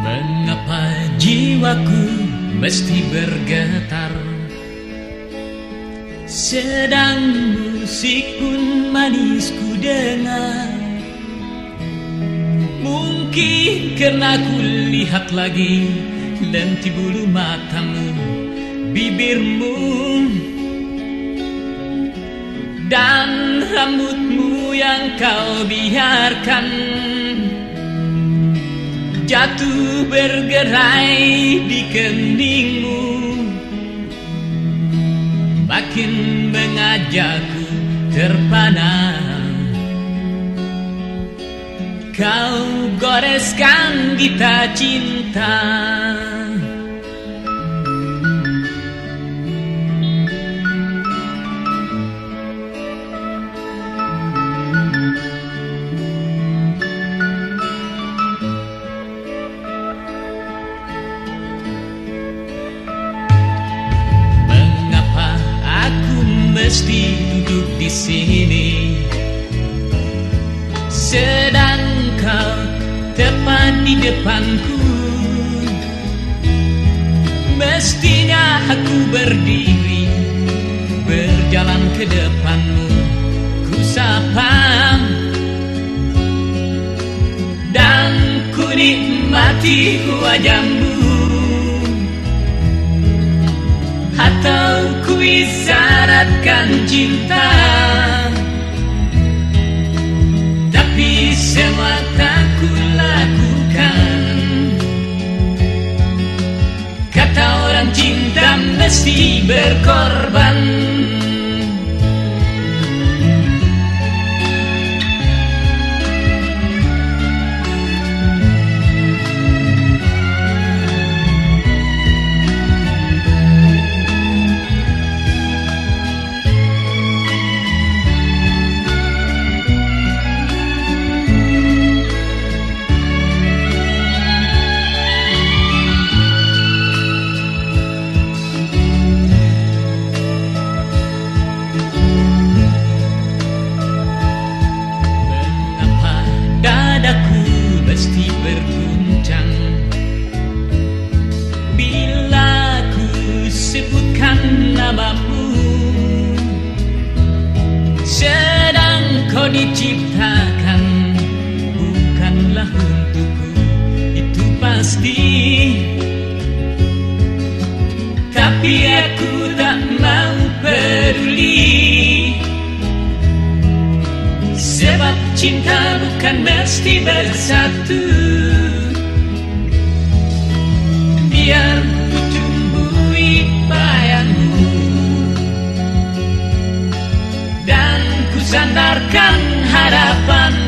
Mengapa jiwaku mesti bergetar, sedang musik pun manis ku dengar? Mungkin karena ku lihat lagi lenti bulu matamu, bibirmu, dan rambutmu yang kau biarkan jatuh bergerai di keningmu, makin mengajakku terpana. Kau goreskan kita cinta, mesti duduk di sini, sedang kau tepat di depanku. Mestinya aku berdiri, berjalan ke depanmu, ku sapa dan ku nikmati wajahmu. Atau ku isyaratkan cinta, tapi semua tak ku lakukan. Kata orang cinta mesti berkorban. Mesti berguncang bila ku sebutkan namamu, sedang kau diciptakan bukanlah untukku, itu pasti. Tapi aku tak mau peduli, sebab cinta bukan mesti bersatu. Biar ku tumbuhi bayangmu dan ku sandarkan harapan